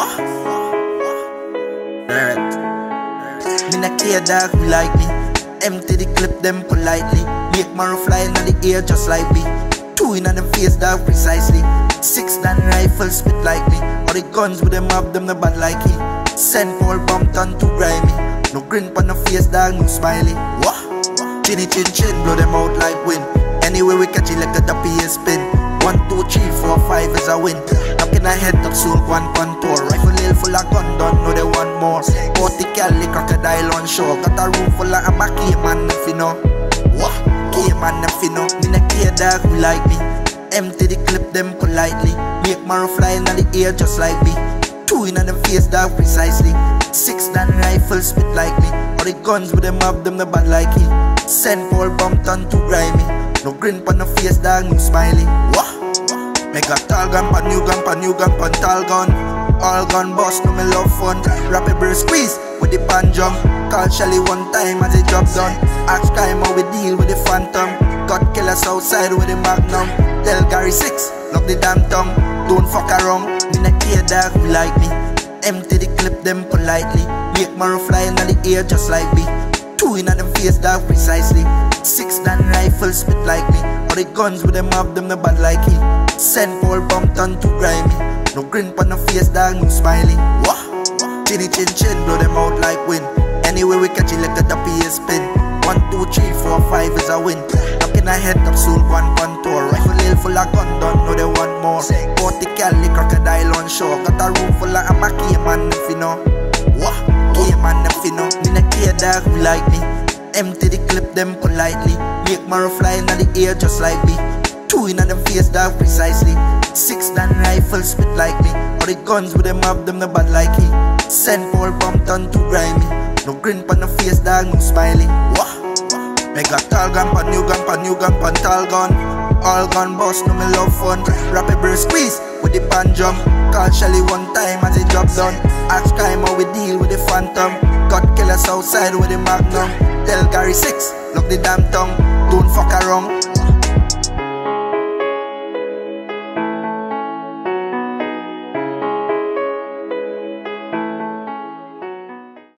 Earth. Me not care dog who like me. Empty the clip them politely. Make marrow fly in the air just like me. Two in on them face dog precisely. 6 dan rifles spit like me. All the guns with them up them no bad like he. Send Paul Bumpton to grimy. No grin pon the face dog, no smiley. Wah. Chinny chin chin blow them out like wind. Anyway we catch it like a PS spin. 1, 2, 3, 4, 5 is a win. Knocking a head up soul one contour. Rifle nail full of gun done, know they want more. 40 cali crocodile on shore. Got a room full of amaki man if you know. Wah. Man if you know. Me not care dog who like me. Empty the clip them politely. Make marrow fly in the air just like me. 2 in on them face dog precisely. 6 dan rifles spit like me. All the guns with them up them no bad like he. Send Paul Bumpton to grimy. No grin pon the face dog, no smiley. Wah. Make a tall gun pan new gun pan new gun pan tall gun. All gun boss no me love fun. Rapid burst squeeze with the pan jump. Call Shelly one time as the job done. Ask time how we deal with the phantom. Got killers outside with the magnum. Tell Gary 6, lock the damn tongue. Don't fuck around, me not care dog who like me. Empty the clip them politely. Make marrow fly in the air just like me. 2 in on them face dog precisely. 6 dan rifles spit like me. All the guns with them up them no bad like he. Send Paul Bumpton to grimy. No grin pon the face dog, no smiley. Wah. Chinny chin chin blow them out like wind. Anyway we catch it like a PS spin. 1, 2, 3, 4, 5 is a win. Knocking a head up soul one contour. Rifle nail full of gun done, know they want more. 40 cali crocodile on shore. Got a room full of amaki man if you know. Wah. Man if you know. Me not care dog who like me. Empty the clip them politely. Make marrow fly in the air just like me. 2 in on them face dog precisely. 6 dan rifles spit like me. All the guns with them up them no bad like he. Send Paul Bumpton to grimy. No grin pon the face dog, no smiley. Wah. Make a tall gun pan new gun pan new gun pan tall gun. All gun boss no me love fun. Rapid burst squeeze with the pan jump. Call Shelly one time as the job done. Ask time how we deal with the phantom. Got killers outside with the magnum. Tell Gary 6, lock the damn tongue. Don't fuck around,